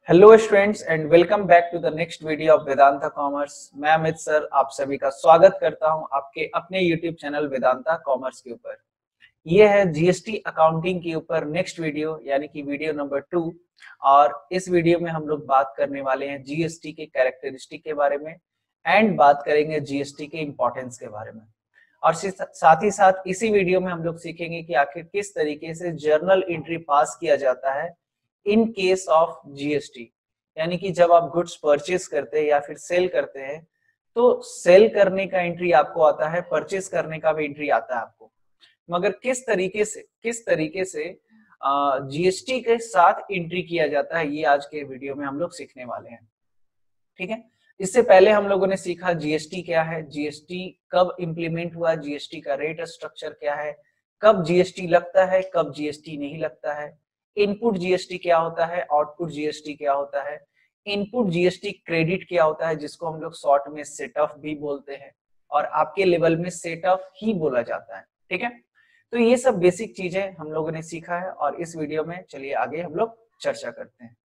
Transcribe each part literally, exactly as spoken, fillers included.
Hello students and welcome back to the next video of Vedanta commerce. मैं Amit sir आप सभी का स्वागत करता हूं आपके अपने यूट्यूब चैनल वेदांता कॉमर्स के ऊपर। ये है जीएसटी अकाउंटिंग के ऊपर नेक्स्ट वीडियो यानी कि वीडियो नंबर टू। और इस वीडियो में हम लोग बात करने वाले हैं जीएसटी के कैरेक्टरिस्टिक के बारे में एंड बात करेंगे जीएसटी के इंपॉर्टेंस के बारे में। और साथ ही साथ इसी वीडियो में हम लोग सीखेंगे कि आखिर किस तरीके से जर्नल एंट्री पास किया जाता है इन केस ऑफ जीएसटी, यानी कि जब आप गुड्स परचेज करते हैं या फिर सेल करते हैं तो सेल करने का एंट्री आपको आता है, परचेज करने का भी एंट्री आता है आपको, मगर किस तरीके से किस तरीके से जीएसटी के साथ एंट्री किया जाता है ये आज के वीडियो में हम लोग सीखने वाले हैं। ठीक है, इससे पहले हम लोगों ने सीखा जीएसटी क्या है, जीएसटी कब इंप्लीमेंट हुआ, जीएसटी का रेट स्ट्रक्चर क्या है, कब जीएसटी लगता है, कब जीएसटी नहीं लगता है, इनपुट जीएसटी क्या होता है, आउटपुट जीएसटी क्या होता है, इनपुट जीएसटी क्रेडिट क्या होता है जिसको हम लोग शॉर्ट में सेट ऑफ भी बोलते हैं और आपके लेवल में सेट ऑफ ही बोला जाता है। ठीक है, तो ये सब बेसिक चीजें हम लोगों ने सीखा है और इस वीडियो में चलिए आगे हम लोग चर्चा करते हैं।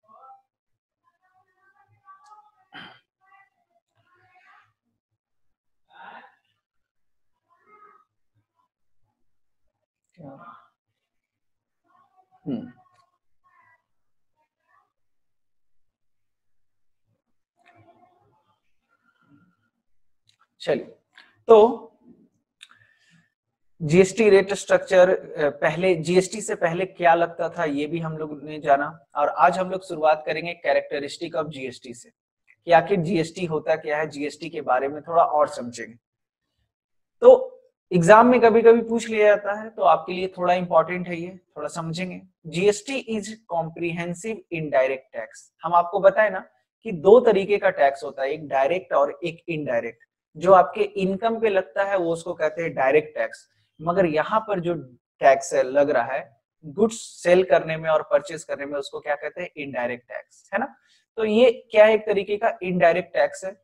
हम्म चलिए, तो जीएसटी रेट स्ट्रक्चर, पहले जीएसटी से पहले क्या लगता था ये भी हम लोग ने जाना और आज हम लोग शुरुआत करेंगे कैरेक्टरिस्टिक ऑफ जीएसटी से कि आखिर जीएसटी होता क्या है, जीएसटी के बारे में थोड़ा और समझेंगे। तो एग्जाम में कभी कभी पूछ लिया जाता है तो आपके लिए थोड़ा इंपॉर्टेंट है, ये थोड़ा समझेंगे। GST is comprehensive indirect tax. हम आपको बताए ना कि दो तरीके का टैक्स होता है, एक डायरेक्ट और एक इनडायरेक्ट। जो आपके इनकम पे लगता है वो उसको कहते हैं डायरेक्ट टैक्स, मगर यहाँ पर जो टैक्स है लग रहा है गुड्स सेल करने में और परचेज करने में उसको क्या कहते हैं, इनडायरेक्ट टैक्स, है ना। तो ये क्या एक तरीके का इनडायरेक्ट टैक्स है।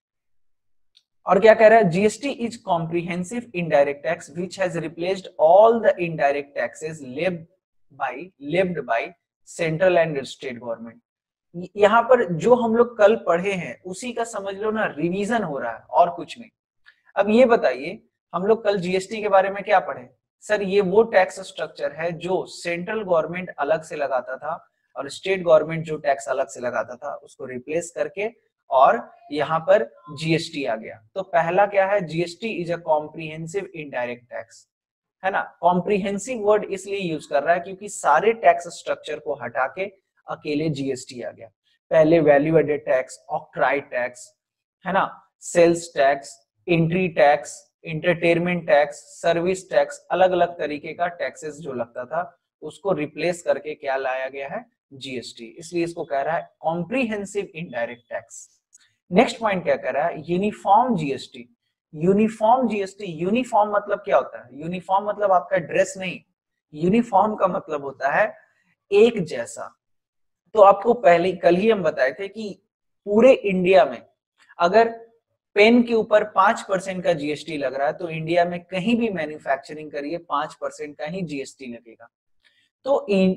और क्या कह रहा है, GST is comprehensive indirect tax which has replaced all the indirect taxes levied by levied by central and state government. यहाँ पर जो हम लोग कल पढ़े हैं उसी का समझ लो ना रिवीजन हो रहा है और कुछ नहीं। अब ये बताइए, हम लोग कल जीएसटी के बारे में क्या पढ़े सर, ये वो टैक्स स्ट्रक्चर है जो सेंट्रल गवर्नमेंट अलग से लगाता था और स्टेट गवर्नमेंट जो टैक्स अलग से लगाता था उसको रिप्लेस करके और यहाँ पर जीएसटी आ गया। तो पहला क्या है, GST is a comprehensive indirect tax, है ना। कॉम्प्रिहेंसिव वर्ड इसलिए यूज कर रहा है क्योंकि सारे टैक्स स्ट्रक्चर को हटा के अकेले जीएसटी आ गया। पहले value added tax, octroi tax, है ना, sales tax, entry tax, entertainment tax, service tax, अलग अलग तरीके का टैक्सेस जो लगता था उसको रिप्लेस करके क्या लाया गया है, जीएसटी। इसलिए इसको कह रहा है comprehensive indirect tax. Next point क्या कह रहा है, uniform GST. Uniform GST, uniform मतलब क्या होता है, यूनिफॉर्म मतलब आपका ड्रेस नहीं, यूनिफॉर्म का मतलब होता है एक जैसा। तो आपको पहले कल ही हम बताए थे कि पूरे इंडिया में अगर पेन के ऊपर पांच परसेंट का जीएसटी लग रहा है तो इंडिया में कहीं भी मैन्युफैक्चरिंग करिए पांच परसेंट का ही जीएसटी लगेगा। तो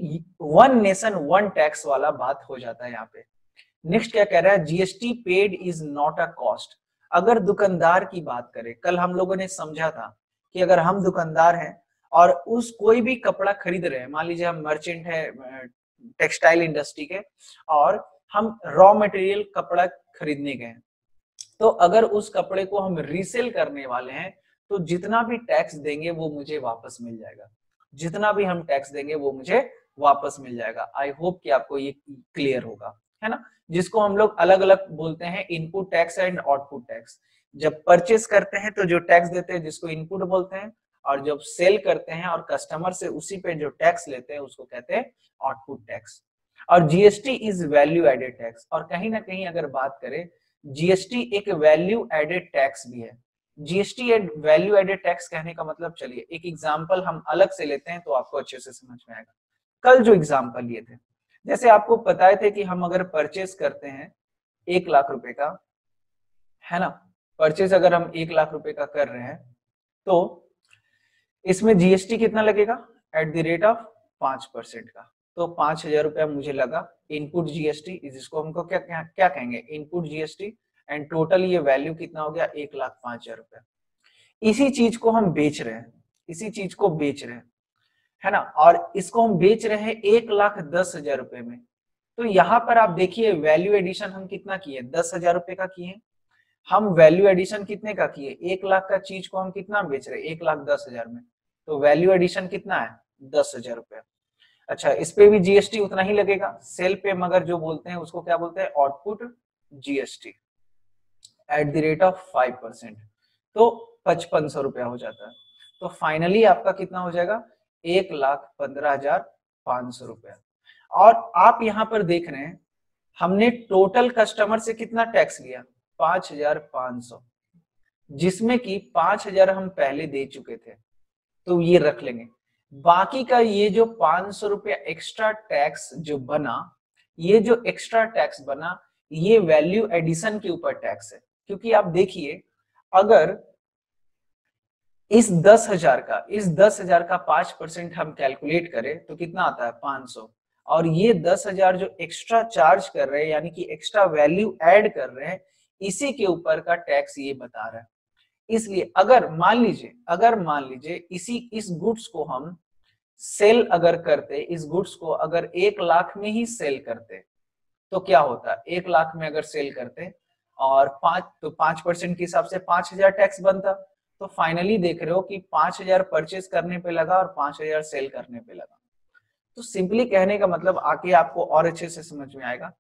वन नेशन वन टैक्स वाला बात हो जाता है यहाँ पे। नेक्स्ट क्या कह रहा है, GST paid is not a cost. अगर दुकानदार की बात करें, कल हम लोगों ने समझा था कि अगर हम दुकानदार हैं और उस कोई भी कपड़ा खरीद रहे हैं, मान लीजिए हम मर्चेंट है टेक्सटाइल इंडस्ट्री के और हम रॉ मटेरियल कपड़ा खरीदने गए, तो अगर उस कपड़े को हम रीसेल करने वाले हैं तो जितना भी टैक्स देंगे वो मुझे वापस मिल जाएगा, जितना भी हम टैक्स देंगे वो मुझे वापस मिल जाएगा। आई होप कि आपको ये क्लियर होगा, है ना। जिसको हम लोग अलग अलग बोलते हैं input tax and output tax. जब परचेस करते हैं तो जो टैक्स देते हैं जिसको इनपुट बोलते हैं, और जब सेल करते हैं और कस्टमर से उसी पे जो टैक्स लेते हैं उसको कहते हैं आउटपुट टैक्स। और GST is value added tax. और कहीं ना कहीं अगर बात करें, जीएसटी एक वैल्यू एडेड टैक्स भी है। GST add value added tax कहने का मतलब, चलिए एक एग्जांपल हम अलग से लेते हैं तो आपको अच्छे से समझ में आएगा। कल जो एग्जांपल लिए थे, जैसे आपको बताए थे कि हम अगर परचेस करते हैं एक लाख रुपए का, है ना, परचेस अगर हम एक लाख रुपए का कर रहे हैं तो इसमें जीएसटी कितना लगेगा, एट द रेट ऑफ पांच परसेंट का। तो पांच हजार रुपया मुझे लगा इनपुट जीएसटी, इसको हमको क्या क्या, क्या कहेंगे, इनपुट जीएसटी, एंड टोटल ये वैल्यू कितना हो गया, एक लाख पांच हजार रुपया। इसी चीज को हम बेच रहे हैं, इसी चीज को बेच रहे हैं, है ना, और इसको हम बेच रहे हैं एक लाख दस हजार रुपए में। तो यहाँ पर आप देखिए वैल्यू एडिशन हम कितना किए, दस हजार रुपए का किए। हम वैल्यू एडिशन कितने का किए, एक लाख का चीज को हम कितना बेच रहे हैं, एक लाख दस हजार में। तो वैल्यू एडिशन कितना है, दस हजार रुपया। अच्छा, इस पे भी जीएसटी उतना ही लगेगा। सेल पे मगर जो बोलते हैं उसको क्या बोलते हैं, output GST at the rate of five percent, तो पचपन सौ रुपया हो जाता है। तो फाइनली आपका कितना हो जाएगा, एक लाख पंद्रह हजार पांच सौ रुपया। और आप यहाँ पर देख रहे हैं हमने टोटल कस्टमर से कितना टैक्स लिया, पांच हजार पांच सौ, जिसमें कि पांच हजार हम पहले दे चुके थे, तो ये रख लेंगे। बाकी का ये जो पांच सौ रुपया एक्स्ट्रा टैक्स जो बना, ये जो एक्स्ट्रा टैक्स बना ये वैल्यू एडिशन के ऊपर टैक्स है। क्योंकि आप देखिए अगर इस दस हजार का इस दस हजार का पांच परसेंट हम कैलकुलेट करें तो कितना आता है, पांच सौ, और ये दस हजार जो एक्स्ट्रा चार्ज कर रहे हैं यानी कि एक्स्ट्रा वैल्यू ऐड कर रहे हैं, इसी के ऊपर का टैक्स ये बता रहा है। इसलिए अगर मान लीजिए अगर मान लीजिए इसी इस गुड्स को हम सेल अगर करते, इस गुड्स को अगर एक लाख में ही सेल करते तो क्या होता, एक लाख में अगर सेल करते और पांच तो पांच परसेंट के हिसाब से पांच हजार टैक्स बनता। तो फाइनली देख रहे हो कि पांच हजार परचेज करने पे लगा और पांच हजार सेल करने पे लगा। तो सिंपली कहने का मतलब आगे आपको और अच्छे से समझ में आएगा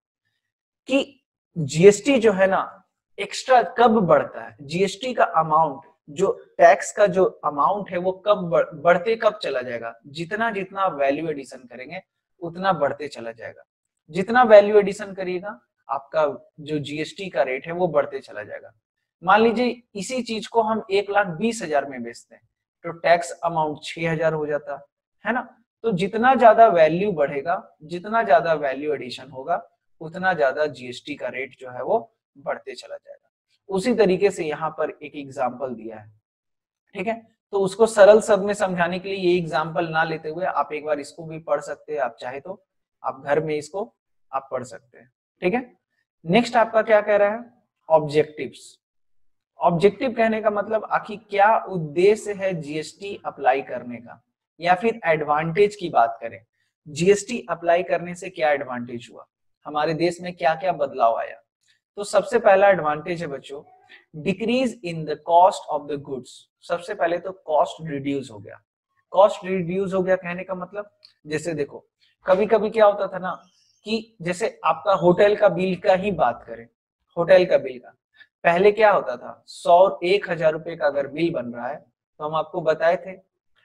कि जीएसटी जो है ना एक्स्ट्रा कब बढ़ता है, जीएसटी का अमाउंट जो टैक्स का जो अमाउंट है वो कब बढ़, बढ़ते कब चला जाएगा, जितना जितना वैल्यू एडिशन करेंगे उतना बढ़ते चला जाएगा। जितना वैल्यू एडिशन करिएगा आपका जो जीएसटी का रेट है वो बढ़ते चला जाएगा। मान लीजिए इसी चीज को हम एक लाख बीस हजार में बेचते हैं तो टैक्स अमाउंट छह हजार हो जाता है ना। तो जितना ज्यादा वैल्यू बढ़ेगा, जितना ज्यादा वैल्यू एडिशन होगा, उतना ज्यादा जीएसटी का रेट जो है वो बढ़ते चला जाएगा। उसी तरीके से यहाँ पर एक एग्जाम्पल दिया है, ठीक है। तो उसको सरल शब्द में समझाने के लिए ये एग्जाम्पल ना लेते हुए आप एक बार इसको भी पढ़ सकते हैं, आप चाहे तो आप घर में इसको आप पढ़ सकते हैं, ठीक है। नेक्स्ट आपका क्या कह रहा है, ऑब्जेक्टिव्स। ऑब्जेक्टिव कहने का मतलब आखिर क्या उद्देश्य है जीएसटी अप्लाई करने का, या फिर एडवांटेज की बात करें, जीएसटी अप्लाई करने से क्या एडवांटेज हुआ, हमारे देश में क्या क्या बदलाव आया। तो सबसे पहला एडवांटेज है बच्चों, decrease in the cost of the goods. सबसे पहले तो कॉस्ट रिड्यूस हो गया। कॉस्ट रिड्यूस हो गया कहने का मतलब, जैसे देखो कभी कभी क्या होता था ना कि जैसे आपका होटल का बिल का ही बात करें, होटल का बिल का पहले क्या होता था, सौ एक हजार रुपए का अगर बिल बन रहा है तो हम आपको बताए थे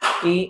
कि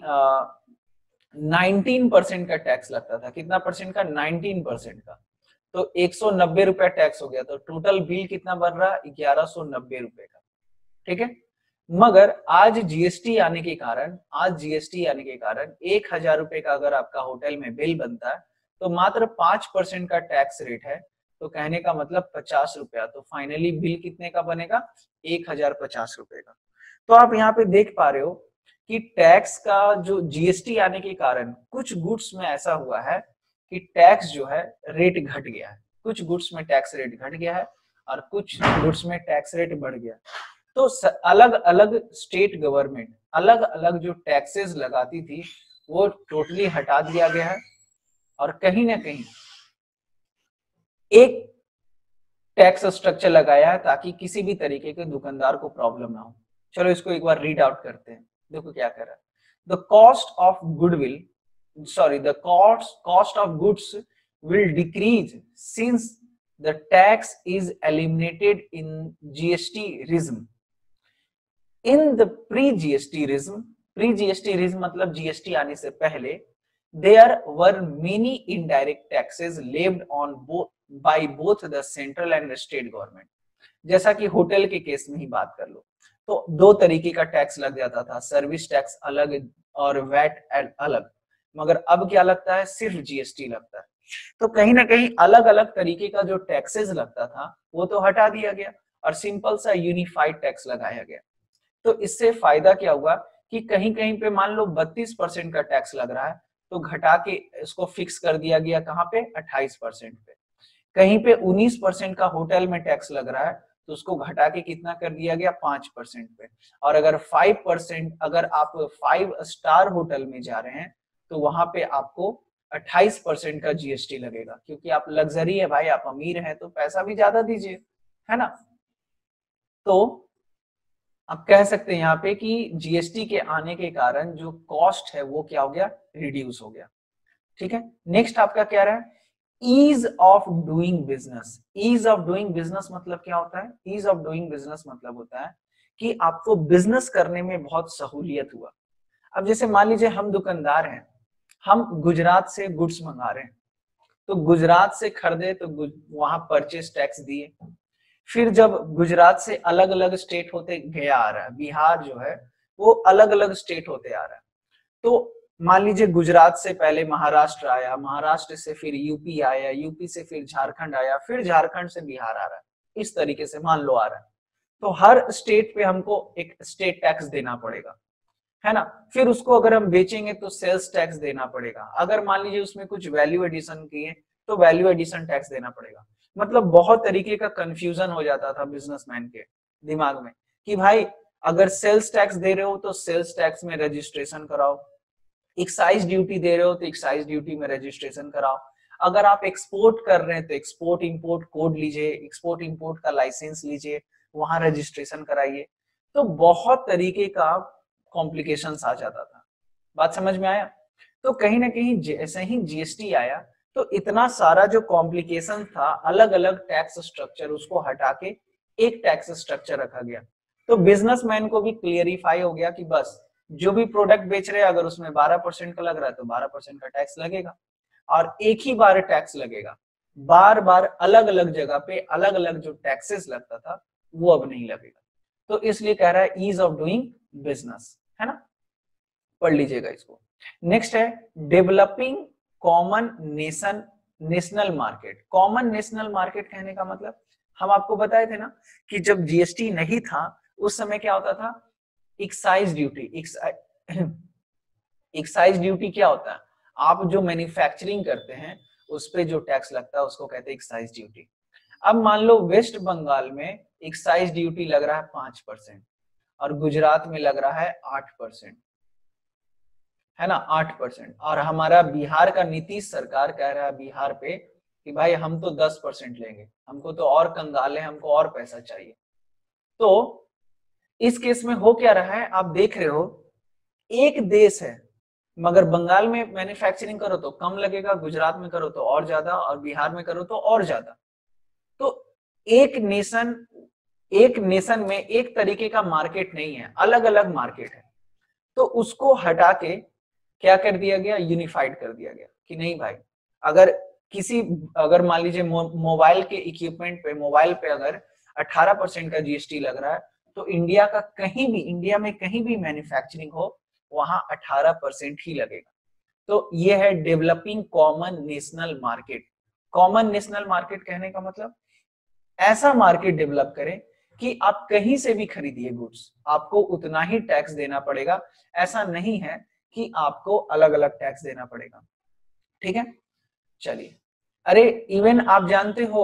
नाइनटीन परसेंट का टैक्स लगता था। कितना परसेंट का, नाइनटीन परसेंट का। तो एक सौ नब्बे रुपया टैक्स हो गया, तो टोटल बिल कितना बन रहा है, ग्यारह सौ नब्बे रुपए का, ठीक है। मगर आज जीएसटी आने के कारण आज जीएसटी आने के कारण एक हजार रुपए का अगर आपका होटल में बिल बनता है तो मात्र पांच परसेंट का टैक्स रेट है, तो कहने का मतलब पचास रुपया। तो फाइनली बिल कितने का बनेगा, एक हजार पचास रुपए का। तो आप यहाँ पे देख पा रहे हो कि टैक्स का जो जीएसटी आने के कारण कुछ गुड्स में ऐसा हुआ है कि टैक्स जो है रेट घट गया है, कुछ गुड्स में टैक्स रेट घट गया है और कुछ गुड्स में टैक्स रेट बढ़ गया। तो अलग अलग स्टेट गवर्नमेंट अलग अलग जो टैक्सेस लगाती थी वो टोटली हटा दिया गया है, और कहीं ना कहीं एक टैक्स स्ट्रक्चर लगाया है ताकि किसी भी तरीके के दुकानदार को प्रॉब्लम ना हो। चलो इसको एक बार रीड आउट करते हैं, देखो क्या कर रहा है। The cost of goodwill sorry the cost cost of goods will decrease since the tax is eliminated in G S T regime. In the pre-GST regime, pre-GST regime मतलब जीएसटी आने से पहले there were many indirect taxes levied on both by both the central and state government. जैसा कि hotel के case में ही बात कर लो तो दो तरीके का टैक्स लग जाता था, सर्विस टैक्स अलग और वैट अलग, मगर अब क्या लगता है, सिर्फ जीएसटी लगता है। तो कहीं ना कहीं अलग अलग तरीके का जो टैक्सेस लगता था वो तो हटा दिया गया और सिंपल सा यूनिफाइड टैक्स लगाया गया। तो इससे फायदा क्या हुआ कि कहीं कहीं पे मान लो बत्तीस परसेंट का टैक्स लग रहा है तो घटा के इसको फिक्स कर दिया गया कहाँ पे, अट्ठाईस परसेंट पे। कहीं पे उन्नीस परसेंट का होटल में टैक्स लग रहा है तो उसको घटा के कितना कर दिया गया, पांच परसेंट पे। और अगर फाइव परसेंट, अगर आप फाइव स्टार होटल में जा रहे हैं तो वहां पे आपको अट्ठाईस परसेंट का जीएसटी लगेगा, क्योंकि आप लग्जरी है भाई, आप अमीर हैं तो पैसा भी ज्यादा दीजिए, है ना। तो आप कह सकते हैं यहाँ पे कि जीएसटी के आने के कारण जो कॉस्ट है वो क्या हो गया, रिड्यूस हो गया। ठीक है, नेक्स्ट आपका क्या रहा है, ease of doing business. Ease of doing business मतलब क्या होता है, ईज ऑफ डूइंग बिजनेस मतलब होता है कि आपको बिजनेस करने में बहुत सहूलियत हुआ। अब जैसे मान लीजिए हम दुकानदार हैं, हम गुजरात से गुड्स मंगा रहे हैं, तो गुजरात से खरीदे तो वहां परचेस टैक्स दिए, फिर जब गुजरात से अलग अलग स्टेट होते गया आ रहा है, बिहार जो है वो अलग अलग स्टेट होते आ रहा है, तो मान लीजिए गुजरात से पहले महाराष्ट्र आया, महाराष्ट्र से फिर यूपी आया, यूपी से फिर झारखंड आया, फिर झारखंड से बिहार आ रहा है, इस तरीके से मान लो आ रहा है। तो हर स्टेट पे हमको एक स्टेट टैक्स देना पड़ेगा, है ना। फिर उसको अगर हम बेचेंगे तो सेल्स टैक्स देना पड़ेगा, अगर मान लीजिए उसमें कुछ वैल्यू एडिशन किए तो वैल्यू एडिशन टैक्स देना पड़ेगा। मतलब बहुत तरीके का कंफ्यूजन हो जाता था बिजनेसमैन के दिमाग में कि भाई अगर सेल्स टैक्स दे रहे हो तो सेल्स टैक्स में रजिस्ट्रेशन कराओ, एक्साइज ड्यूटी दे रहे हो तो एक्साइज ड्यूटी में रजिस्ट्रेशन कराओ, अगर आप एक्सपोर्ट कर रहे हैं तो एक्सपोर्ट इंपोर्ट कोड लीजिए, एक्सपोर्ट इंपोर्ट का लाइसेंस लीजिए, वहां रजिस्ट्रेशन कराइए। तो बहुत तरीके का कॉम्प्लिकेशंस आ जाता था। बात समझ में आया। तो कहीं ना कहीं जैसे ही जीएसटी आया तो इतना सारा जो कॉम्प्लिकेशन था, अलग अलग टैक्स स्ट्रक्चर, उसको हटा के एक टैक्स स्ट्रक्चर रखा गया। तो बिजनेसमैन को भी क्लियरिफाई हो गया कि बस जो भी प्रोडक्ट बेच रहे हैं अगर उसमें बारह परसेंट का लग रहा है तो बारह परसेंट का टैक्स लगेगा, और एक ही बार टैक्स लगेगा, बार बार अलग अलग जगह पे अलग अलग जो टैक्सेस लगता था वो अब नहीं लगेगा। तो इसलिए कह रहा है ईज ऑफ डूइंग बिजनेस, है ना, पढ़ लीजिएगा इसको। नेक्स्ट है developing common nation national market. Common national market कहने का मतलब हम आपको बताए थे ना कि जब जीएसटी नहीं था उस समय क्या होता था, एक्साइज ड्यूटी। एक्साइज ड्यूटी क्या होता है, आप जो मैन्युफैक्चरिंग करते हैं उस पे जो टैक्स लगता है उसको कहते हैं एक्साइज ड्यूटी। अब मान लो वेस्ट बंगाल में एक्साइज ड्यूटी लग रहा है पांच परसेंट और गुजरात में लग रहा है आठ परसेंट, है ना, आठ परसेंट, और हमारा बिहार का नीतीश सरकार कह रहा है बिहार पे कि भाई हम तो दस परसेंट लेंगे, हमको तो और कंगाल है, हमको और पैसा चाहिए। तो इस केस में हो क्या रहा है, आप देख रहे हो एक देश है मगर बंगाल में मैन्युफैक्चरिंग करो तो कम लगेगा, गुजरात में करो तो और ज्यादा, और बिहार में करो तो और ज्यादा। तो एक नेशन एक नेशन में एक तरीके का मार्केट नहीं है, अलग अलग मार्केट है। तो उसको हटा के क्या कर दिया गया, यूनिफाइड कर दिया गया कि नहीं भाई, अगर किसी अगर मान लीजिए मोबाइल के इक्विपमेंट पे, मोबाइल पे अगर अठारह परसेंट का जीएसटी लग रहा है तो इंडिया का कहीं भी, इंडिया में कहीं भी मैन्युफैक्चरिंग हो वहां अठारह परसेंट ही लगेगा। तो ये है developing common national market. Common national market कहने का मतलब ऐसा मार्केट डेवलप करें कि आप कहीं से भी खरीदिए गुड्स, आपको उतना ही टैक्स देना पड़ेगा, ऐसा नहीं है कि आपको अलग अलग टैक्स देना पड़ेगा। ठीक है, चलिए। अरे इवन आप जानते हो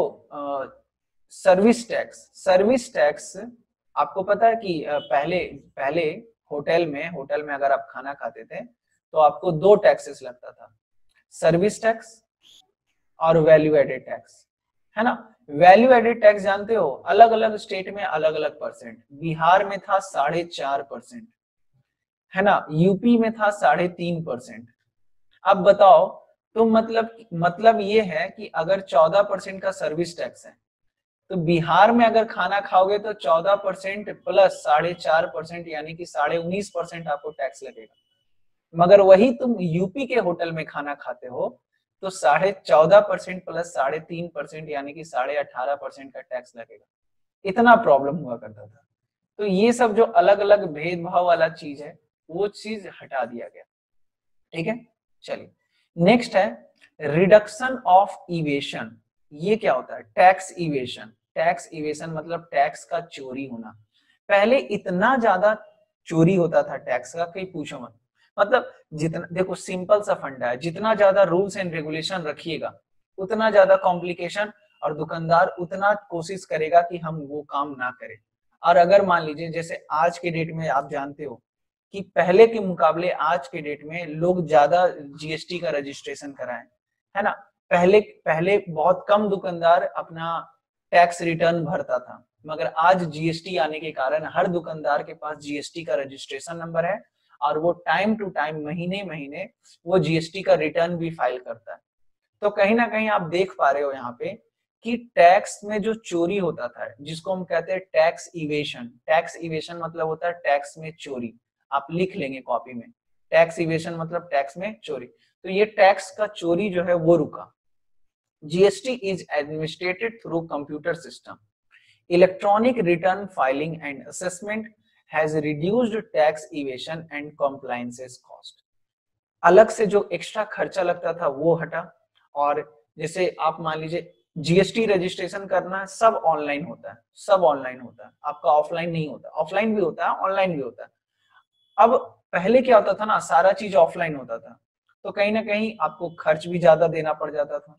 सर्विस टैक्स। सर्विस टैक्स आपको पता है कि आ, पहले पहले होटल में होटल में अगर आप खाना खाते थे तो आपको दो टैक्सेस लगता था, सर्विस टैक्स और वैल्यू एडेड टैक्स, है ना। वैल्यू एडेड टैक्स जानते हो, अलग अलग स्टेट में अलग अलग परसेंट। बिहार में था साढ़े चार परसेंट, है ना, यूपी में था साढ़े तीन परसेंट। अब बताओ, तो मतलब मतलब ये है कि अगर चौदह परसेंट का सर्विस टैक्स है तो बिहार में अगर खाना खाओगे तो चौदह परसेंट प्लस साढ़े चार परसेंट यानी कि साढ़े उन्नीस परसेंट आपको टैक्स लगेगा। मगर वही तुम यूपी के होटल में खाना खाते हो तो साढ़े चौदह परसेंट प्लस साढ़े तीन परसेंट यानी कि साढ़े अठारह परसेंट का टैक्स लगेगा। इतना प्रॉब्लम हुआ करता था। तो ये सब जो अलग अलग भेदभाव वाला चीज है वो चीज हटा दिया गया। ठीक है, चलिए। नेक्स्ट है रिडक्शन ऑफ इवेशन। ये क्या होता है, टैक्स इवेशन। टैक्स इवेशन मतलब टैक्स का चोरी होना। पहले इतना ज्यादा चोरी होता था टैक्स का कि पूछो मत। मतलब जितना, देखो सिंपल सा फंडा है, जितना ज्यादा रूल्स एंड रेगुलेशन रखिएगा उतना ज्यादा कॉम्प्लिकेशन, और दुकानदार उतना कोशिश करेगा कि हम वो काम ना करें। और अगर मान लीजिए जैसे आज के डेट में आप जानते हो कि पहले के मुकाबले आज के डेट में लोग ज्यादा जीएसटी का रजिस्ट्रेशन कराएं, है ना। पहले पहले बहुत कम दुकानदार अपना टैक्स रिटर्न भरता था, मगर आज जीएसटी आने के कारण हर दुकानदार के पास जीएसटी का रजिस्ट्रेशन नंबर है और वो टाइम टू टाइम महीने महीने वो जीएसटी का रिटर्न भी फाइल करता है। तो कहीं ना कहीं आप देख पा रहे हो यहाँ पे कि टैक्स में जो चोरी होता था, जिसको हम कहते हैं टैक्स इवेशन, टैक्स इवेशन मतलब होता है टैक्स में चोरी, आप लिख लेंगे कॉपी में, टैक्स इवेशन मतलब टैक्स में चोरी। तो ये टैक्स का चोरी जो है वो रुका। GST is administered through computer system, electronic return filing and assessment has reduced tax evasion and compliances cost. अलग से जो एक्स्ट्रा खर्चा लगता था वो हटा, और जैसे आप मान लीजिए जीएसटी रजिस्ट्रेशन करना है, सब ऑनलाइन होता है, सब ऑनलाइन होता है, आपका ऑफलाइन नहीं होता, ऑफलाइन भी होता है ऑनलाइन भी होता है। अब पहले क्या होता था ना, सारा चीज ऑफलाइन होता था, तो कहीं ना कहीं आपको खर्च भी ज्यादा देना पड़ जाता था,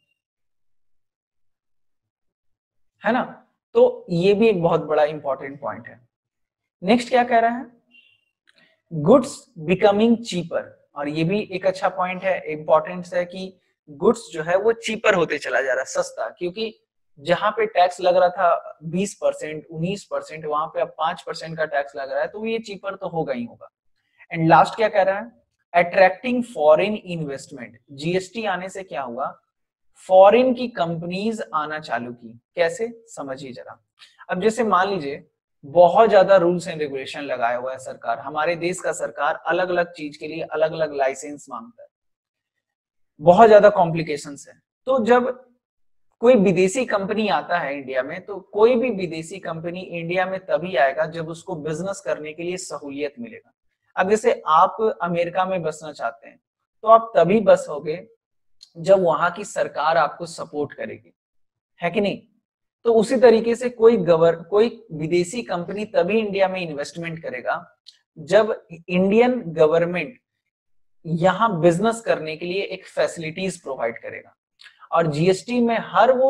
है ना। तो ये भी एक बहुत बड़ा इंपॉर्टेंट पॉइंट है। नेक्स्ट क्या कह रहा है, गुड्स बिकमिंग चीपर, और ये भी एक अच्छा पॉइंट है, इंपॉर्टेंस है कि गुड्स जो है वो चीपर होते चला जा रहा है, सस्ता, क्योंकि जहां पे टैक्स लग रहा था बीस परसेंट उन्नीस परसेंट, वहां पे अब पांच परसेंट का टैक्स लग रहा है, तो ये चीपर तो होगा ही होगा। एंड लास्ट क्या कह रहा है, अट्रैक्टिंग फॉरेन इन्वेस्टमेंट, जीएसटी आने से क्या हुआ, फॉरेन की कंपनीज आना चालू की। कैसे, समझिए जरा। अब जैसे मान लीजिए बहुत ज्यादा रूल्स एंड रेगुलेशन लगाया हुआ है सरकार, हमारे देश का सरकार अलग अलग चीज के लिए अलग अलग लाइसेंस मांगता है, बहुत ज्यादा कॉम्प्लिकेशंस है। तो जब कोई विदेशी कंपनी आता है इंडिया में, तो कोई भी विदेशी कंपनी इंडिया में तभी आएगा जब उसको बिजनेस करने के लिए सहूलियत मिलेगा। अब जैसे आप अमेरिका में बसना चाहते हैं, तो आप तभी बसोगे जब वहां की सरकार आपको सपोर्ट करेगी, है कि नहीं। तो उसी तरीके से कोई गवर कोई विदेशी कंपनी तभी इंडिया में इन्वेस्टमेंट करेगा जब इंडियन गवर्नमेंट यहां बिजनेस करने के लिए एक फैसिलिटीज प्रोवाइड करेगा। और जीएसटी में हर वो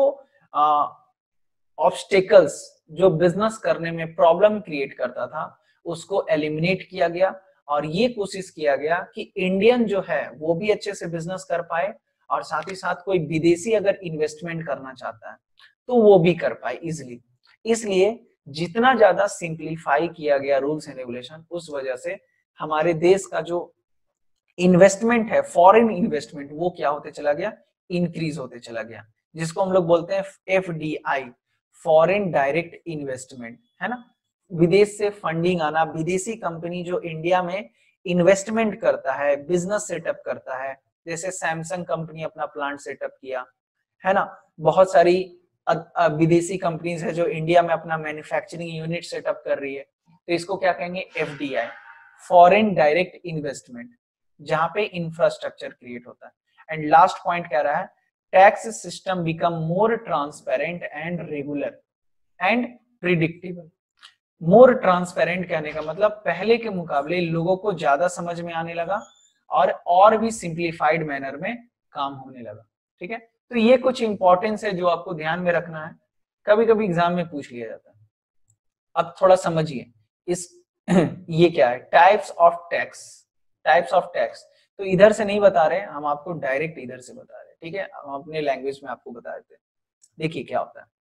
ऑब्स्टेकल्स जो बिजनेस करने में प्रॉब्लम क्रिएट करता था उसको एलिमिनेट किया गया, और ये कोशिश किया गया कि इंडियन जो है वो भी अच्छे से बिजनेस कर पाए, और साथ ही साथ कोई विदेशी अगर इन्वेस्टमेंट करना चाहता है तो वो भी कर पाए इजिली। इसलिए जितना ज्यादा सिंप्लीफाई किया गया रूल्स एंड रेगुलेशन, उस वजह से हमारे देश का जो इन्वेस्टमेंट है, फॉरेन इन्वेस्टमेंट, वो क्या होते चला गया, इंक्रीज होते चला गया, जिसको हम लोग बोलते हैं एफडीआई, फॉरेन डायरेक्ट इन्वेस्टमेंट, है ना। विदेश से फंडिंग आना, विदेशी कंपनी जो इंडिया में इन्वेस्टमेंट करता है, बिजनेस सेटअप करता है, जैसे सैमसंग कंपनी अपना प्लांट सेटअप किया, है ना। बहुत सारी विदेशी कंपनीज है जो इंडिया में अपना मैन्युफैक्चरिंग यूनिट सेटअप कर रही है, तो इसको क्या कहेंगे, एफडीआई, फॉरेन डायरेक्ट इन्वेस्टमेंट, जहां पे इंफ्रास्ट्रक्चर क्रिएट होता है। एंड लास्ट पॉइंट कह रहा है, tax system become more transparent and regular and predictable. More transparent कहने का मतलब पहले के मुकाबले लोगों को ज्यादा समझ में आने लगा और और भी सिंप्लीफाइड मैनर में काम होने लगा, ठीक है। तो ये कुछ इंपॉर्टेंस है जो आपको ध्यान में रखना है, कभी कभी एग्जाम में पूछ लिया जाता है। अब थोड़ा समझिए इस ये क्या है, types of tax, types of tax. तो इधर से नहीं बता रहे, हम आपको डायरेक्ट इधर से बता रहे हैं, ठीक है, हम अपने लैंग्वेज में आपको बता देते हैं। देखिए क्या होता है,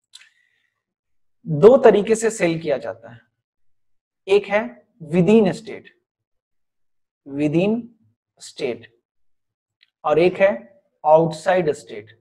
दो तरीके से सेल किया जाता है, एक है within state, within state, और एक है आउटसाइड स्टेट,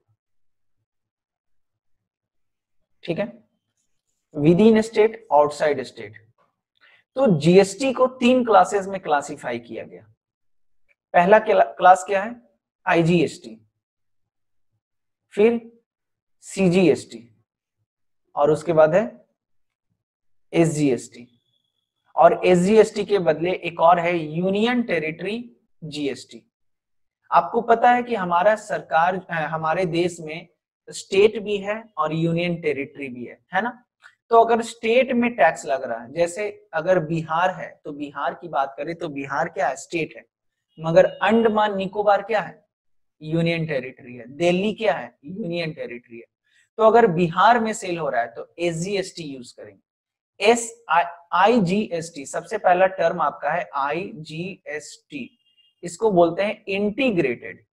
ठीक है, within state, outside state. तो जीएसटी को तीन क्लासेस में क्लासिफाई किया गया। पहला क्लास क्या है, आईजीएसटी, फिर सीजीएसटी, और उसके बाद है एसजीएसटी, और एसजीएसटी के बदले एक और है यूनियन टेरिटरी जीएसटी। आपको पता है कि हमारा सरकार, हमारे देश में स्टेट भी है और यूनियन टेरिटरी भी है, है ना। तो अगर स्टेट में टैक्स लग रहा है, जैसे अगर बिहार है तो बिहार की बात करें तो बिहार क्या है, स्टेट है, मगर अंडमान निकोबार क्या है, यूनियन टेरिटरी है। दिल्ली क्या है, यूनियन टेरिटरी है। तो अगर बिहार में सेल हो रहा है तो एसजीएसटी यूज करेंगे। S I G S T सबसे पहला टर्म आपका है आई जी एस टी, इसको बोलते हैं integrated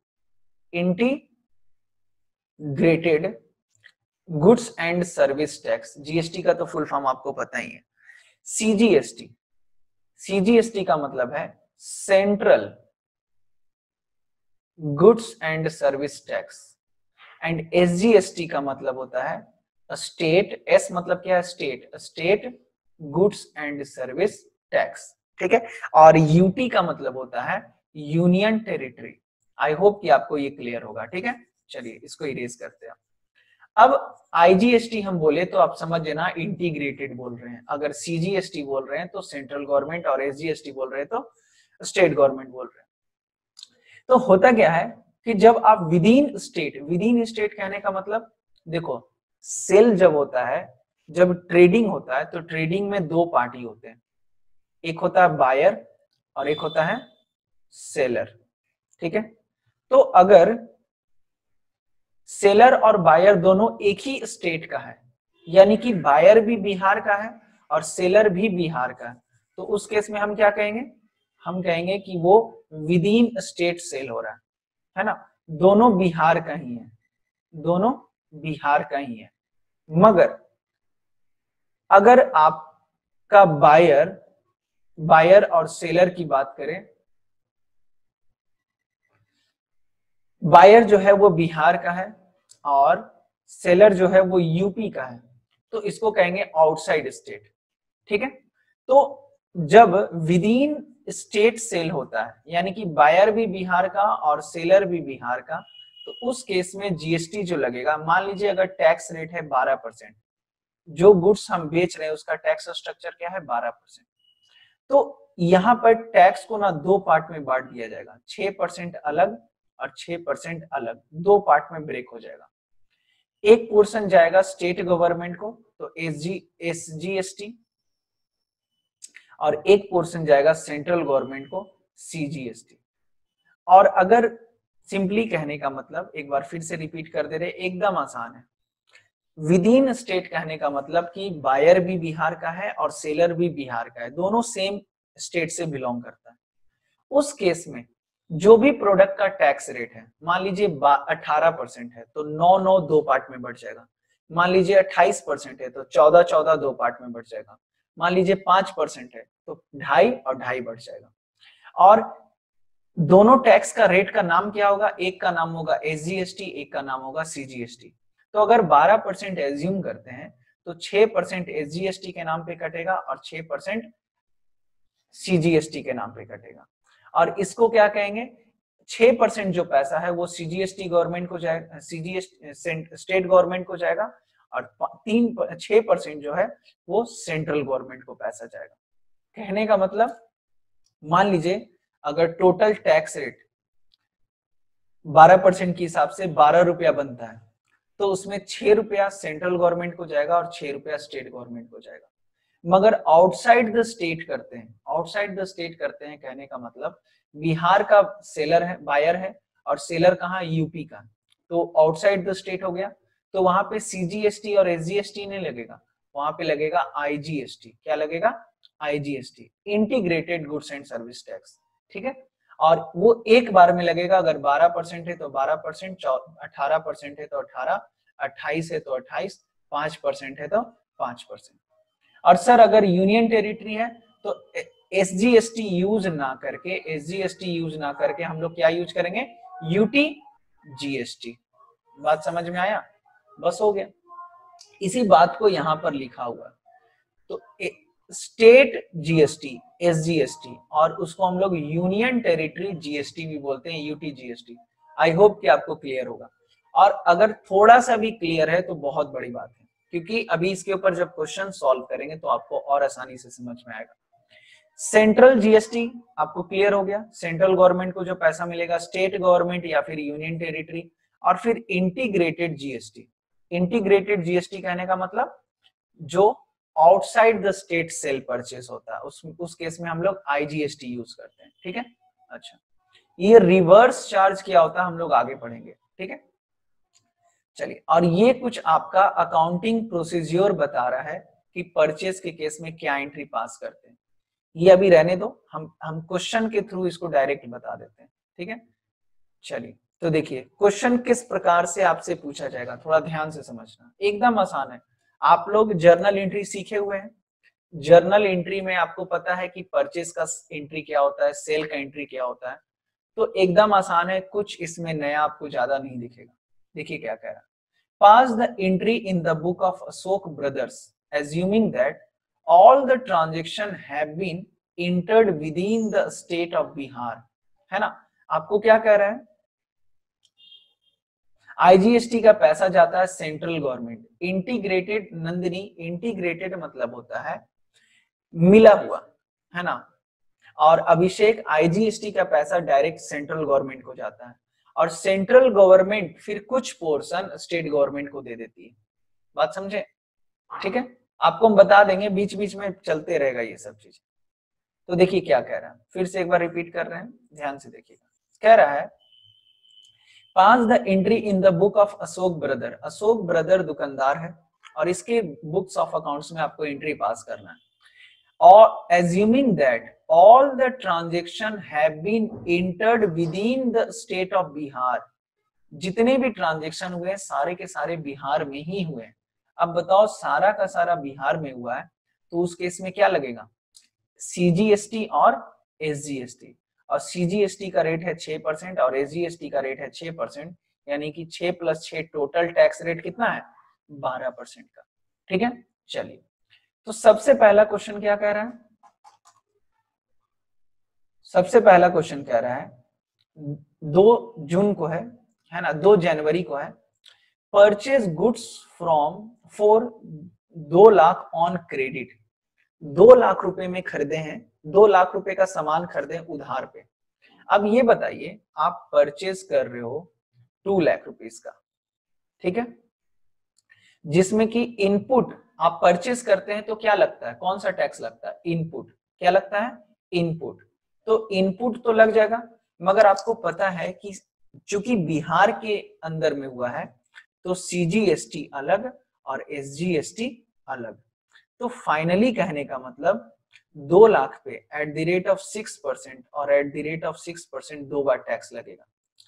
integrated goods and service tax. GST का तो फुल फॉर्म आपको पता ही है। सीजीएसटी, सीजीएसटी का मतलब है central goods and service tax, and SGST का मतलब होता है स्टेट, एस मतलब क्या है, state, state goods and service tax, ठीक है। और यूटी का मतलब होता है यूनियन टेरिटरी। आई होप कि आपको ये क्लियर होगा, ठीक है। चलिए इसको इरेज करते हैं। अब आईजीएसटी हम बोले तो आप समझ लेना इंटीग्रेटेड बोल रहे हैं, अगर सीजीएसटी बोल रहे हैं तो सेंट्रल गवर्नमेंट, और एसजीएसटी बोल रहे हैं तो स्टेट गवर्नमेंट बोल रहे हैं। तो होता क्या है कि जब आप within state, within state कहने का मतलब देखो, सेल जब होता है, जब ट्रेडिंग होता है तो ट्रेडिंग में दो पार्टी होते हैं, एक होता है बायर और एक होता है सेलर, ठीक है। तो अगर सेलर और बायर दोनों एक ही स्टेट का है, यानी कि बायर भी बिहार का है और सेलर भी बिहार का है, तो उस केस में हम क्या कहेंगे, हम कहेंगे कि वो विद इन स्टेट सेल हो रहा है, है ना, दोनों बिहार का ही है, दोनों बिहार का ही है। मगर अगर आपका बायर, बायर और सेलर की बात करें, बायर जो है वो बिहार का है और सेलर जो है वो यूपी का है, तो इसको कहेंगे आउटसाइड स्टेट, ठीक है। तो जब विद इन स्टेट सेल होता है, यानी कि बायर भी बिहार का और सेलर भी बिहार का, तो उस केस में जीएसटी जो लगेगा, मान लीजिए अगर टैक्स रेट है बारह परसेंट, जो गुड्स हम बेच रहे हैं उसका टैक्स स्ट्रक्चर क्या है, बारह परसेंट, तो यहां पर टैक्स को ना दो पार्ट में बांट दिया जाएगा, छह परसेंट अलग और छह परसेंट अलग, दो पार्ट में ब्रेक हो जाएगा। एक पोर्शन जाएगा स्टेट गवर्नमेंट को, तो एसजी एसजीएसटी, और एक पोर्शन जाएगा सेंट्रल गवर्नमेंट को, सीजीएसटी। और अगर सिंपली कहने का मतलब, एक बार फिर से रिपीट कर दे रहे, एकदम आसान है। विद इन स्टेट कहने का मतलब कि बायर भी बिहार का है और सेलर भी बिहार का है, दोनों सेम स्टेट से बिलोंग करता है। उस केस में जो भी प्रोडक्ट का टैक्स रेट है, मान लीजिए अठारह परसेंट है तो नौ नौ दो पार्ट में बढ़ जाएगा, मान लीजिए अट्ठाईस परसेंट है तो चौदह चौदह दो पार्ट में बढ़ जाएगा, मान लीजिए पांच परसेंट है तो ढाई और ढाई बढ़ जाएगा। और दोनों टैक्स का रेट का नाम क्या होगा, एक का नाम होगा एसजीएसटी, एक का नाम होगा सीजीएसटी। तो अगर बारह परसेंट एज्यूम करते हैं तो छह परसेंट एसजीएसटी के नाम पे कटेगा और छह परसेंट सीजीएसटी के नाम पे कटेगा। और इसको क्या कहेंगे, छह परसेंट जो पैसा है वो सीजीएसटी गवर्नमेंट को जाएगा, सीजीएसटी स्टेट गवर्नमेंट को जाएगा, और तीन छह परसेंट जो है वो सेंट्रल गवर्नमेंट को पैसा जाएगा। कहने का मतलब, मान लीजिए अगर टोटल टैक्स रेट बारह परसेंट के हिसाब से बारह रुपया बनता है, तो उसमें छह रुपया सेंट्रल गवर्नमेंट को जाएगा और छह रुपया स्टेट गवर्नमेंट को जाएगा। मगर आउटसाइड द स्टेट करते हैं, आउटसाइड द स्टेट करते हैं कहने का मतलब, बिहार का सेलर है, बायर है, और सेलर कहाँ, यूपी का, तो आउटसाइड द स्टेट हो गया, तो वहां पे सीजीएसटी और एसजीएसटी नहीं लगेगा, वहां पे लगेगा आईजीएसटी। क्या लगेगा, IGST, integrated goods and service tax, ठीक है। और वो एक बार में लगेगा, अगर बारह परसेंट है तो बारह परसेंट, अठारह परसेंट है तो अठारह, अट्ठाईस है तो अट्ठाईस, पांच परसेंट है तो पांच परसेंट। और सर अगर यूनियन टेरिटरी है तो एसजीएसटी यूज ना करके, एसजीएसटी यूज ना करके हम लोग क्या यूज करेंगे, यूटी जीएसटी। बात समझ में आया, बस हो गया। इसी बात को यहां पर लिखा हुआ, तो स्टेट जीएसटी एसजीएसटी, और उसको हम लोग यूनियन टेरिटरी जीएसटी भी बोलते हैं, यूटी जीएसटी। आई होप कि आपको क्लियर होगा, और अगर थोड़ा सा भी क्लियर है तो बहुत बड़ी बात है, क्योंकि अभी इसके ऊपर जब क्वेश्चन सॉल्व करेंगे तो आपको और आसानी से समझ में आएगा। सेंट्रल जीएसटी आपको क्लियर हो गया, सेंट्रल गवर्नमेंट को जो पैसा मिलेगा, स्टेट गवर्नमेंट या फिर यूनियन टेरिटरी। और फिर इंटीग्रेटेड जीएसटी, इंटीग्रेटेड जीएसटी कहने का मतलब जो outside the state sale purchase होता है, उस उस केस में हम लोग आईजीएसटी यूज करते हैं, ठीक है। अच्छा, ये रिवर्स चार्ज क्या होता है हम लोग आगे पढ़ेंगे, ठीक है। चलिए, और ये कुछ आपका अकाउंटिंग प्रोसीजर बता रहा है कि परचेज के केस में क्या एंट्री पास करते हैं। ये अभी रहने दो, हम हम क्वेश्चन के थ्रू इसको डायरेक्ट बता देते हैं, ठीक है। चलिए, तो देखिए क्वेश्चन किस प्रकार से आपसे पूछा जाएगा, थोड़ा ध्यान से समझना, एकदम आसान है। आप लोग जर्नल एंट्री सीखे हुए हैं। जर्नल एंट्री में आपको पता है कि परचेज का एंट्री क्या होता है, सेल का एंट्री क्या होता है, तो एकदम आसान है, कुछ इसमें नया आपको ज्यादा नहीं दिखेगा। देखिए क्या कह रहा है, pass the entry in the book of Ashok Brothers assuming that all the transaction have been entered within the state of Bihar, है ना। आपको क्या कह रहा है, आईजीएसटी का पैसा जाता है central government, integrated Nandini, integrated मतलब होता है मिला हुआ, है ना। और अभिषेक, आईजीएसटी का पैसा डायरेक्ट सेंट्रल गवर्नमेंट को जाता है और सेंट्रल गवर्नमेंट फिर कुछ पोर्शन स्टेट गवर्नमेंट को दे देती है। बात समझे, ठीक है। आपको हम बता देंगे, बीच बीच में चलते रहेगा ये सब चीज। तो देखिए क्या कह रहा है, फिर से एक बार रिपीट कर रहे हैं, ध्यान से देखिएगा। कह रहा है pass the entry in the book of Ashok brother, Ashok brother दुकानदार है और इसके बुक्स ऑफ अकाउंट्स में आपको एंट्री पास करना है। और assuming that all the transaction have been entered within the state of Bihar, जितने भी ट्रांजेक्शन हुए सारे के सारे बिहार में ही हुए। अब बताओ सारा का सारा बिहार में हुआ है तो उस केस में क्या लगेगा, सीजीएसटी और एसजीएसटी। और सीजीएसटी का रेट है छह परसेंट और एसजीएसटी का रेट है छह परसेंट, यानी कि छह प्लस छह टोटल टैक्स रेट कितना है, बारह परसेंट का, ठीक है। चलिए, तो सबसे पहला क्वेश्चन क्या कह रहा है, सबसे पहला क्वेश्चन कह रहा है दो जून को है है ना, दो जनवरी को है, परचेज गुड्स फ्रॉम फोर दो लाख ऑन क्रेडिट, दो लाख रुपए में खरीदे हैं, दो लाख रुपए का सामान खरीदे उधार पे। अब ये बताइए आप परचेज कर रहे हो टू लाख रुपीस का, ठीक है, जिसमें कि इनपुट आप परचेज करते हैं तो क्या लगता है, कौन सा टैक्स लगता है, इनपुट, क्या लगता है, इनपुट। तो इनपुट तो लग जाएगा, मगर आपको पता है कि चूंकि बिहार के अंदर में हुआ है तो सीजीएसटी अलग और एसजीएसटी अलग। तो फाइनली कहने का मतलब दो लाख पे at the rate of six percent और at the rate of six percent दो बार टैक्स लगेगा।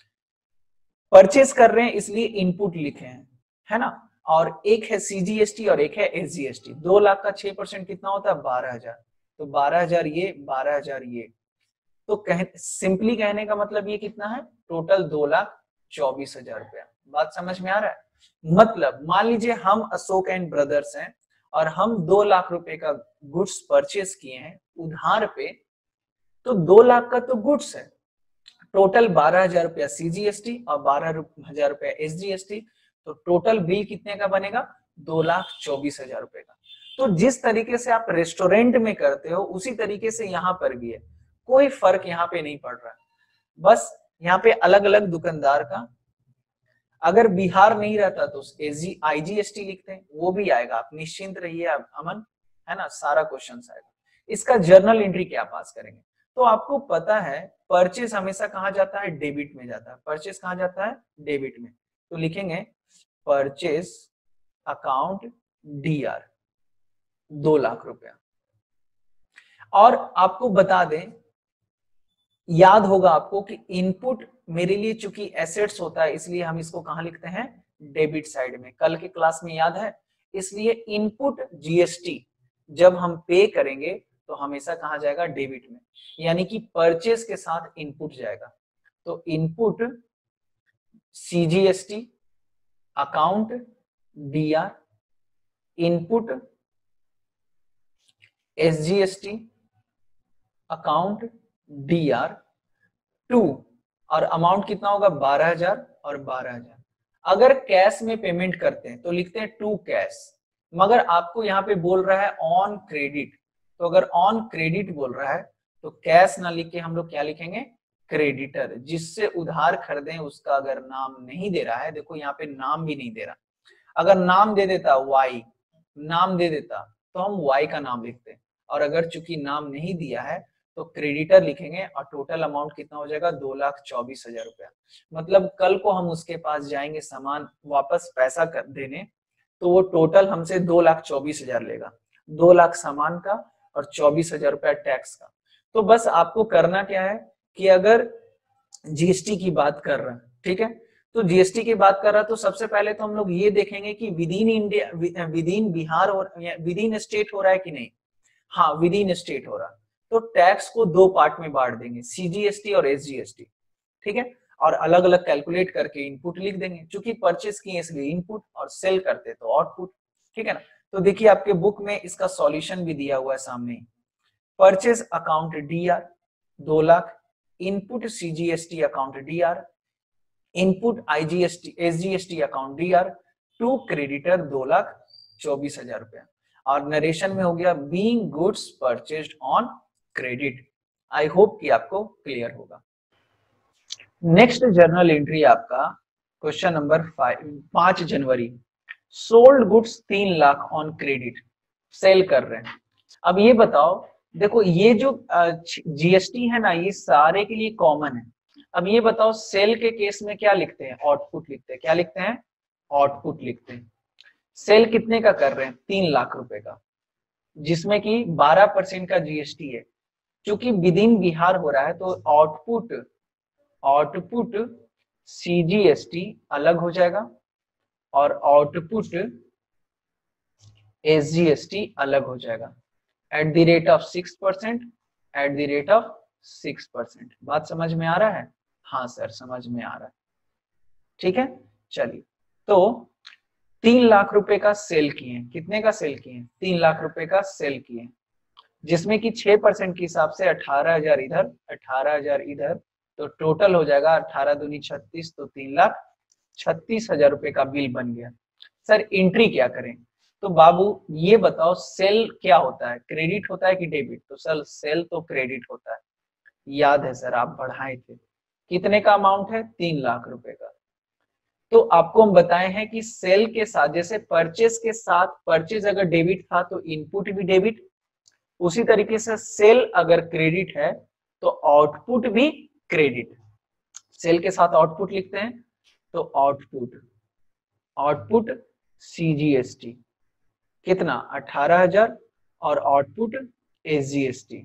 परचेज कर रहे हैं इसलिए इनपुट लिखे हैं, है ना, और एक है सीजीएसटी और एक है एसजीएसटी। दो लाख का छह परसेंट कितना होता है, बारह हजार, तो बारह हजार ये, बारह हजार ये। तो कह सिंपली कहने का मतलब ये कितना है, टोटल दो लाख चौबीस हजार रुपया। बात समझ में आ रहा है, मतलब मान लीजिए हम अशोक एंड ब्रदर्स हैं और हम दो लाख रुपए का गुड्स परचेज किए हैं उधार पे, तो दो लाख का तो गुड्स है, टोटल बारह हजार रुपया सीजीएसटी और बारह हजार रुपया एसजीएसटी, तो टोटल बिल कितने का बनेगा, दो लाख चौबीस हजार रुपए का। तो जिस तरीके से आप रेस्टोरेंट में करते हो उसी तरीके से यहाँ पर भी है, कोई फर्क यहाँ पे नहीं पड़ रहा, बस यहाँ पे अलग अलग दुकानदार का। अगर बिहार नहीं रहता तो आईजीएसटी लिखते हैं, वो भी आएगा, आप निश्चिंत रहिए, आप अमन, है ना, सारा क्वेश्चन आएगा। इसका जर्नल एंट्री क्या पास करेंगे, तो आपको पता है परचेज हमेशा कहाँ जाता है, डेबिट में जाता है। परचेज कहाँ जाता है, डेबिट में, तो लिखेंगे परचेज अकाउंट डीआर दो लाख रुपया। और आपको बता दें, याद होगा आपको कि इनपुट मेरे लिए चूंकि एसेट्स होता है इसलिए हम इसको कहां लिखते हैं, डेबिट साइड में, कल के क्लास में याद है। इसलिए इनपुट जीएसटी जब हम पे करेंगे तो हमेशा कहां जाएगा, डेबिट में, यानी कि परचेज के साथ इनपुट जाएगा। तो input CGST account DR, input SGST account DR to, और अमाउंट कितना होगा, बारह हजार और बारह हजार। अगर कैश में पेमेंट करते हैं तो लिखते हैं टू कैश, मगर आपको यहाँ पे बोल रहा है ऑन क्रेडिट, तो अगर ऑन क्रेडिट बोल रहा है तो कैश ना लिख के हम लोग क्या लिखेंगे, क्रेडिटर। जिससे उधार खरीदें उसका अगर नाम नहीं दे रहा है, देखो यहाँ पे नाम भी नहीं दे रहा, अगर नाम दे देता वाई, नाम दे देता तो हम वाई का नाम लिखते, और अगर चूंकि नाम नहीं दिया है तो क्रेडिटर लिखेंगे और टोटल अमाउंट कितना हो जाएगा, दो लाख चौबीस हजार रुपया। मतलब कल को हम उसके पास जाएंगे सामान वापस पैसा कर देने, तो वो टोटल हमसे दो लाख चौबीस हजार लेगा, दो लाख सामान का और चौबीस हजार रुपया टैक्स का। तो बस आपको करना क्या है कि अगर जीएसटी की बात कर रहे हैं, ठीक है, तो जीएसटी की बात कर रहा है तो सबसे पहले तो हम लोग ये देखेंगे कि within India, within Bihar और विद इन स्टेट हो रहा है कि नहीं। हाँ, विद इन स्टेट हो रहा है, तो टैक्स को दो पार्ट में बांट देंगे, सीजीएसटी और एसजीएसटी, ठीक है, और अलग अलग कैलकुलेट करके इनपुट लिख देंगे, क्योंकि परचेस किए इसलिए इनपुट और सेल करते तो आउटपुट, ठीक है ना। तो देखिए आपके बुक में इसका सॉल्यूशन भी दिया हुआ है सामने। परचेस अकाउंट डीआर दो lakh, input CGST account DR, input IGST SGST account DR, to creditor दो लाख चौबीस हजार रुपया, और नरेशन में हो गया being goods purchased on credit. I hope कि आपको क्लियर होगा। नेक्स्ट जर्नल एंट्री आपका क्वेश्चन नंबर फाइव, पांच जनवरी, सोल्ड गुड्स तीन लाख ऑन क्रेडिट, सेल कर रहे हैं। अब ये बताओ, देखो ये जो जीएसटी है ना, ये सारे के लिए कॉमन है। अब ये बताओ सेल के केस में क्या लिखते हैं, आउटपुट लिखते हैं, क्या लिखते हैं, आउटपुट लिखते हैं। सेल कितने का कर रहे हैं, तीन लाख रुपए का, जिसमें कि बारह परसेंट का जीएसटी है। क्योंकि विद इन बिहार हो रहा है तो आउटपुट आउटपुट सीजीएसटी अलग हो जाएगा और आउटपुट एसजीएसटी अलग हो जाएगा, at the rate of six percent, at the rate of six percent. बात समझ में आ रहा है? हाँ सर समझ में आ रहा है, ठीक है। चलिए, तो तीन लाख रुपए का सेल किए, कितने का सेल किए, तीन लाख रुपए का सेल किए, जिसमें कि छह परसेंट के हिसाब से अठारह हजार इधर, अठारह हजार इधर, तो टोटल हो जाएगा अठारह दूनी छत्तीस, तो तीन लाख छत्तीस हजार रुपए का बिल बन गया। सर एंट्री क्या करें? तो बाबू ये बताओ सेल क्या होता है, क्रेडिट होता है कि डेबिट? तो सर सेल तो क्रेडिट होता है, याद है सर आप पढ़ाए थे। कितने का अमाउंट है, तीन लाख रुपए का। तो आपको हम बताए हैं कि सेल के साथ, जैसे परचेस के साथ, परचेज अगर डेबिट था तो इनपुट भी डेबिट, उसी तरीके से सेल अगर क्रेडिट है तो आउटपुट भी क्रेडिट। सेल के साथ आउटपुट लिखते हैं, तो आउटपुट आउटपुट सीजीएसटी कितना, अठारह हजार, और आउटपुट एसजीएसटी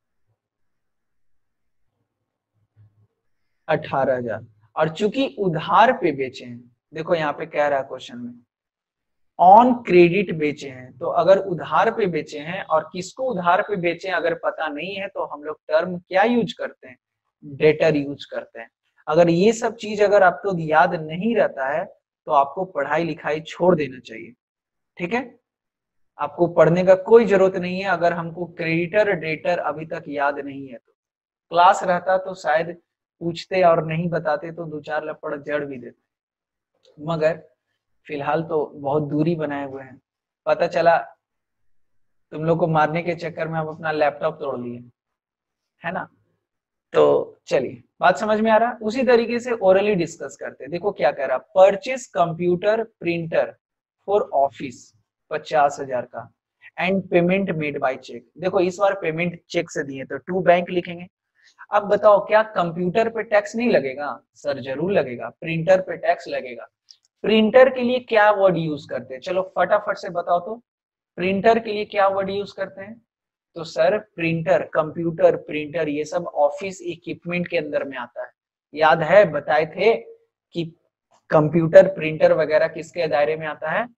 अठारह हजार। और चूंकि उधार पे बेचे हैं, देखो यहाँ पे कह रहा है क्वेश्चन में ऑन क्रेडिट बेचे हैं, तो अगर उधार पे बेचे हैं और किसको उधार पे बेचे हैं अगर पता नहीं है तो हम लोग टर्म क्या यूज करते हैं, डेटर यूज करते हैं। अगर ये सब चीज अगर आपको याद नहीं रहता है तो आपको पढ़ाई लिखाई छोड़ देना चाहिए, ठीक है। आपको पढ़ने का कोई जरूरत नहीं है। अगर हमको क्रेडिटर डेटर अभी तक याद नहीं है तो क्लास रहता तो शायद पूछते और नहीं बताते तो दो चार लपड़ जड़ भी देते, मगर फिलहाल तो बहुत दूरी बनाए हुए हैं। पता चला तुम लोग को मारने के चक्कर में हम अपना लैपटॉप तोड़ लिए, है ना। तो चलिए, बात समझ में आ रहा है। उसी तरीके से ओरली डिस्कस करते हैं। देखो क्या कह रहा, purchase computer printer for office पचास हजार का, and payment made by cheque. देखो इस बार पेमेंट चेक से दिए तो टू बैंक लिखेंगे। अब बताओ क्या कंप्यूटर पे टैक्स नहीं लगेगा? सर जरूर लगेगा, प्रिंटर पे टैक्स लगेगा। प्रिंटर के लिए क्या वर्ड यूज करते हैं, चलो फटाफट से बताओ तो। प्रिंटर के लिए क्या वर्ड यूज करते हैं? तो सर प्रिंटर, कंप्यूटर, प्रिंटर ये सब ऑफिस इक्विपमेंट के अंदर में आता है। याद है बताए थे कि कंप्यूटर प्रिंटर वगैरह किसके दायरे में आता है?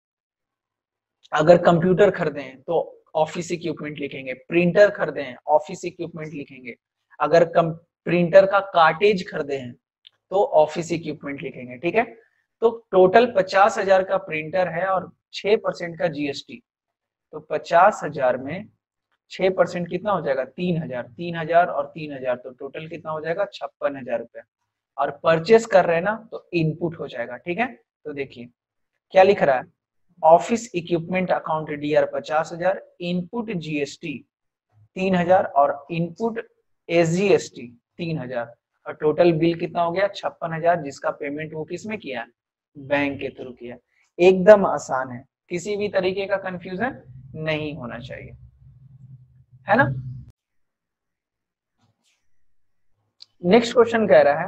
अगर कंप्यूटर खरीदे हैं तो ऑफिस इक्विपमेंट लिखेंगे, प्रिंटर खरीदे हैं ऑफिस इक्विपमेंट लिखेंगे, अगर प्रिंटर का कार्टेज खरीदे हैं तो ऑफिस इक्विपमेंट लिखेंगे, ठीक है। तो टोटल पचास हजार का प्रिंटर है और छह परसेंट का जीएसटी, तो पचास हजार में छह परसेंट कितना हो जाएगा, तीन हजार, तीन हजार और तीन हजार, तो टोटल कितना हो जाएगा, छप्पन हजार रुपया। और परचेस कर रहे हैं ना तो इनपुट हो जाएगा, ठीक है। तो देखिए क्या लिख रहा है, ऑफिस इक्विपमेंट अकाउंट डीआर पचास हजार, इनपुट जीएसटी तीन हजार और इनपुट एसजीएसटी तीन हजार, और टोटल बिल कितना हो गया, छप्पन हजार, जिसका पेमेंट वो किसमें किया, बैंक के थ्रू किया। एकदम आसान है, किसी भी तरीके का कंफ्यूजन नहीं होना चाहिए, है ना। नेक्स्ट क्वेश्चन कह रहा है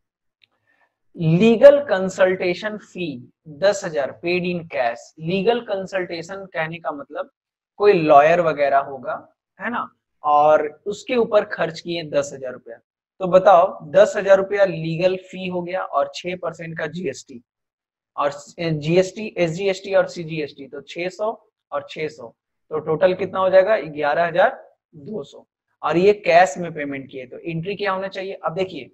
लीगल कंसल्टेशन फी दस हजार paid in cash. Legal consultation कहने का मतलब कोई लॉयर वगैरह होगा, है ना, और उसके ऊपर खर्च किए दस हजार रुपया। तो बताओ दस हजार रुपया लीगल फी हो गया और छह परसेंट का जीएसटी और जीएसटी एसजीएसटी और सीजीएसटी, तो छह सौ और छह सौ, तो टोटल कितना हो जाएगा ग्यारह हजार दो सौ। और ये कैश में पेमेंट किए तो एंट्री क्या होना चाहिए। अब देखिए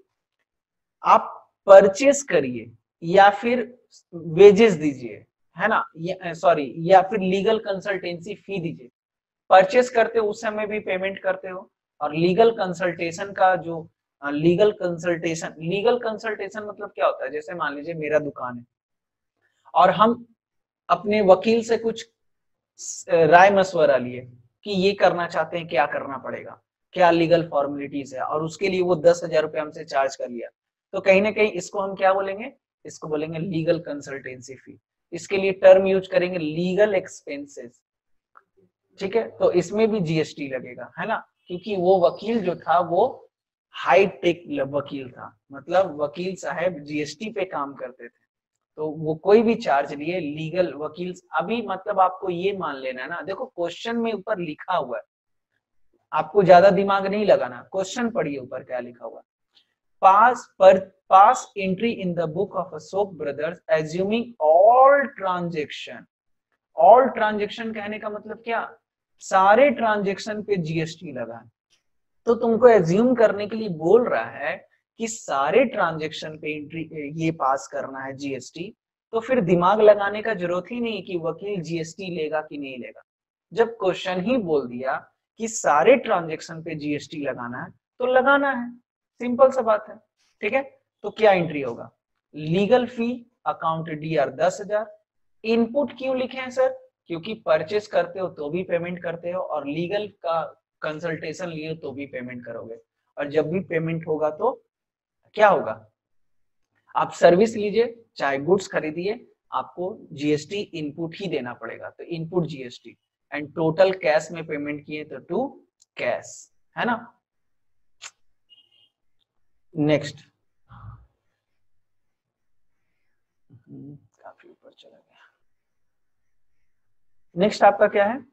आप परचेस करिए या फिर वेजेस दीजिए, है ना, सॉरी, या फिर लीगल कंसल्टेंसी फी दीजिए। परचेस करते हो उस समय भी पेमेंट करते हो, और लीगल कंसल्टेशन का जो लीगल कंसल्टेशन लीगल कंसल्टेशन मतलब क्या होता है, जैसे मान लीजिए मेरा दुकान है और हम अपने वकील से कुछ राय मशवरा लिए कि ये करना चाहते हैं, क्या करना पड़ेगा, क्या लीगल फॉर्मेलिटीज है, और उसके लिए वो दस हजार रुपये हमसे चार्ज कर लिया, तो कहीं ना कहीं इसको हम क्या बोलेंगे, इसको बोलेंगे लीगल कंसल्टेंसी फी। इसके लिए टर्म यूज करेंगे लीगल एक्सपेंसेस, ठीक है। तो इसमें भी जीएसटी लगेगा, है ना, क्योंकि वो वकील जो था वो हाई टेक वकील था, मतलब वकील साहब जीएसटी पे काम करते थे, तो वो कोई भी चार्ज लिए लीगल वकील। अभी मतलब आपको ये मान लेना है ना, देखो क्वेश्चन में ऊपर लिखा हुआ है, आपको ज्यादा दिमाग नहीं लगाना, क्वेश्चन पढ़िए ऊपर क्या लिखा हुआ है। पास पर pass entry in the book of Ashok Brothers assuming all transaction. All transaction कहने का मतलब क्या, सारे ट्रांजेक्शन पे जीएसटी लगा है। तो तुमको एज्यूम करने के लिए बोल रहा है कि सारे ट्रांजेक्शन पे एंट्री ये पास करना है जीएसटी, तो फिर दिमाग लगाने का जरूरत ही नहीं कि वकील जीएसटी लेगा कि नहीं लेगा। जब क्वेश्चन ही बोल दिया कि सारे ट्रांजेक्शन पे जीएसटी लगाना है तो लगाना है, सिंपल सा बात है, ठीक है। तो क्या एंट्री होगा, लीगल फी अकाउंट डीआर दस हजार। इनपुट क्यों लिखे हैं सर, क्योंकि परचेस करते हो तो भी पेमेंट करते हो, और लीगल का कंसल्टेशन लिए तो भी पेमेंट करोगे, और जब भी पेमेंट होगा तो क्या होगा, आप सर्विस लीजिए चाहे गुड्स खरीदिए, आपको जीएसटी इनपुट ही देना पड़ेगा, तो input GST. And total cash में पेमेंट किए तो टू कैश, है ना। नेक्स्ट, काफी ऊपर चला गया। नेक्स्ट आपका क्या है,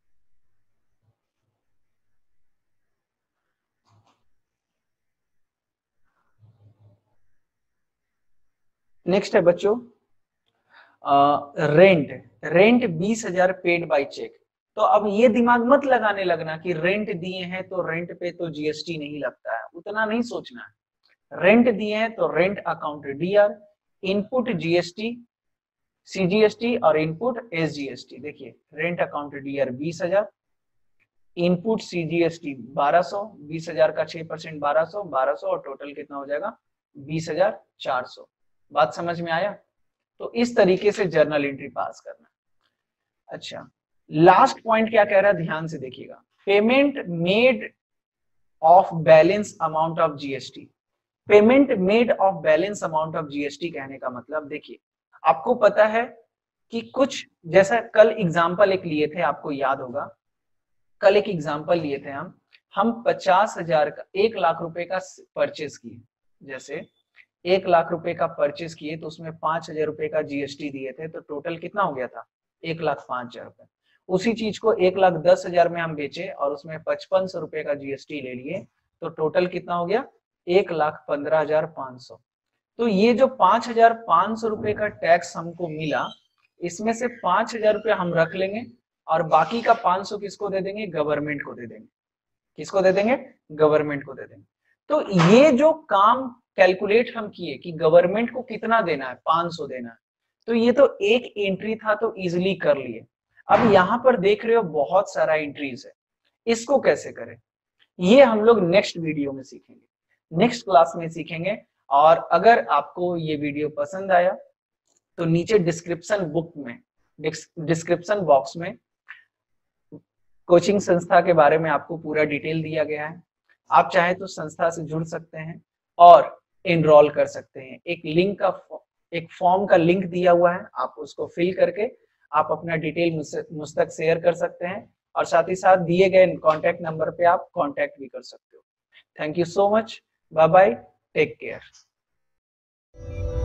नेक्स्ट है बच्चों रेंट। रेंट बीस हजार पेड बाय चेक। तो अब ये दिमाग मत लगाने लगना कि रेंट दिए हैं तो रेंट पे तो जीएसटी नहीं लगता है, उतना नहीं सोचना है। रेंट दिए हैं तो rent account DR, input GST CGST और इनपुट एसजीएसटी। देखिए रेंट अकाउंट डीआर बीस हजार, इनपुट सीजीएसटी बारह सौ, बीस हजार का छह परसेंट बारह सौ, बारह सौ और टोटल कितना हो जाएगा बीस हजार चार सौ। बात समझ में आया। तो इस तरीके से जर्नल एंट्री पास करना। अच्छा, लास्ट पॉइंट क्या कह रहा है, ध्यान से देखिएगा। Payment made of balance amount of GST. Payment made of balance amount of GST कहने का मतलब, देखिए आपको पता है कि कुछ, जैसा कल एग्जाम्पल एक लिए थे, आपको याद होगा, कल एक एग्जाम्पल लिए थे हम हम पचास हजार का एक लाख रुपए का परचेस किए, जैसे एक लाख रुपए का परचेस किए तो उसमें पांच हजार रुपए का जीएसटी दिए थे, तो टोटल कितना हो गया था एक लाख पांच हजार रुपए। उसी चीज को एक लाख दस हजार में हम बेचे और उसमें पचपन सौ रुपए का जीएसटी ले लिए, तो टोटल कितना हो गया एक लाख पंद्रह हजार पांच सौ। तो ये जो पांच हजार पांच सौ रुपए का टैक्स हमको मिला, इसमें से पांच हजार रुपये हम रख लेंगे और बाकी का पांच सौ किसको दे देंगे, गवर्नमेंट को दे देंगे। किसको दे देंगे, गवर्नमेंट को दे देंगे। तो ये जो काम कैलकुलेट हम किए कि गवर्नमेंट को कितना देना है, पांच सौ देना है, तो ये तो एक एंट्री था तो इजिली कर लिए। अब यहाँ पर देख रहे हो बहुत सारा एंट्रीज है, इसको कैसे करें ये हम लोग नेक्स्ट वीडियो में सीखेंगे, नेक्स्ट क्लास में सीखेंगे। और अगर आपको ये वीडियो पसंद आया तो नीचे डिस्क्रिप्शन बुक में डिस्क्रिप्शन बॉक्स में कोचिंग संस्था के बारे में आपको पूरा डिटेल दिया गया है। आप चाहे तो संस्था से जुड़ सकते हैं और एनरोल कर सकते हैं। एक लिंक का एक फॉर्म का लिंक दिया हुआ है, आप उसको फिल करके आप अपना डिटेल मुझ तक शेयर कर सकते हैं, और साथ ही साथ दिए गए कॉन्टैक्ट नंबर पे आप कॉन्टैक्ट भी कर सकते हो। Thank you so much. Bye bye, take care.